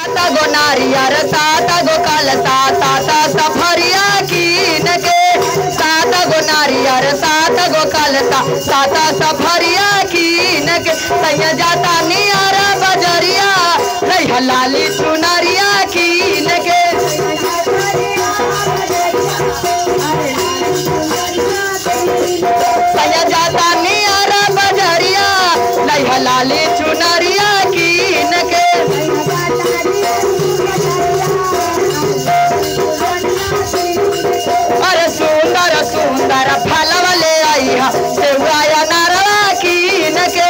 सात गो नारियर सात गो कलसा सात सफरिया कीन के, सात गो नारियर सात गो कलसा सात सफरिया कीन के, सैया जाता नियारा बजरिया रैया लाली चुनरिया कीन के। सैया जाता नियारा बजरिया रैया लाली चुनरिया कीन के। अरे सुंदर सुंदर फलवा ले आई सेवा नारवा कीन के,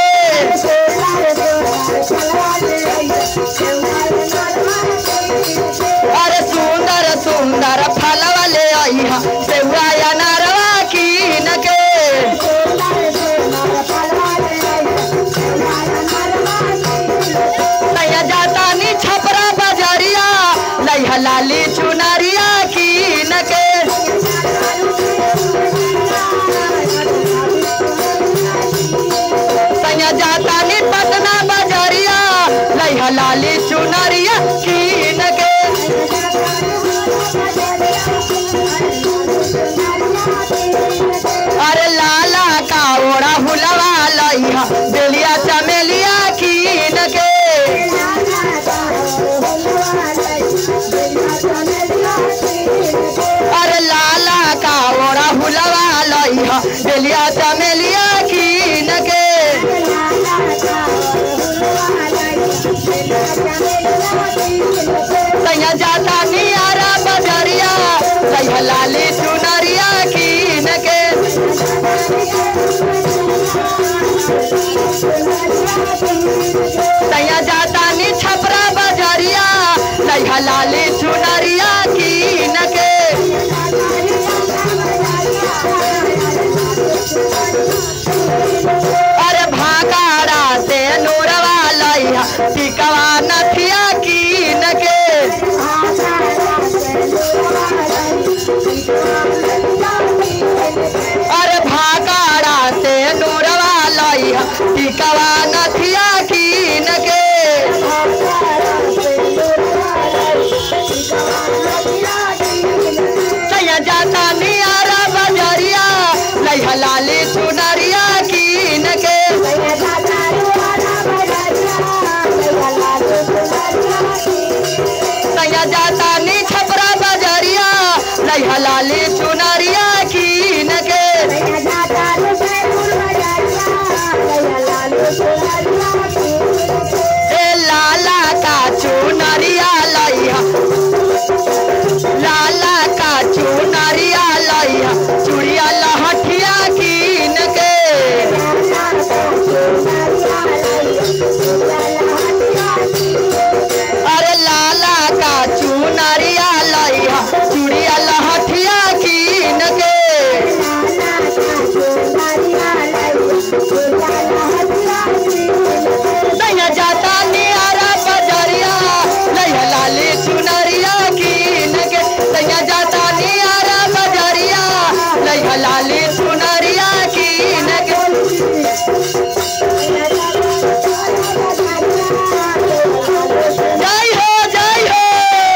अरे सुंदर सुंदर फलवा ले आई सेवा नारवा कीन के। सैया जाता नी छपरा बजरिया लैया लाली चुनरिया कीन के। सैया जाता नी पटना बजरिया लैया लाली चुनरिया कीन के। अरे लाला का ओढ़ा हुलवा लैया बेलिया चमेलिया कीन के, अरे लाला का ओढ़ा हुलवा लैया बेलिया चमेलिया कीन के। सैया जाता नियारा बजरिया लैया लाली चुनरिया कीन के। सैया जाता नी छपरा बजरिया लैया लाली चुनरिया कीन के। अरे भागाड़ा से नूरवा लैया टिकवा नथिया कीन के, अरे भागाड़ा से नूरवा लैया टिकवा नथिया कीन के। सैया जाता नियारा बजरिया लैया लाली चुनरिया कीन के। सैया जाता नी छपरा बजरिया लैया लाली चुनरिया कीन के। ए लाला का चुनरिया लैया, लाला का चुनरिया लैया चूड़िया लहठिया कीन के, अरे लाला का चुनरिया लैया चूड़िया लहठिया कीन के। सैया जाता नियारा बजरिया लैया लाली चुनरिया कीन के, सैया जाता नियारा बजरिया लैया लाली चुनरिया कीन के। जय हो जय हो।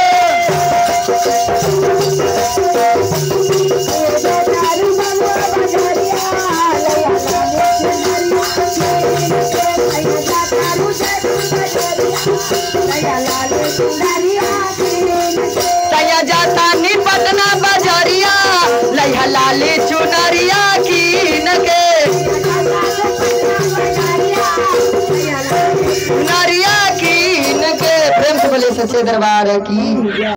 सैया जाता नी पटना बजरिया लैया लाली चुनरिया कीन के, चुनरिया कीन के। प्रेम से बोले सच्चे दरबार की।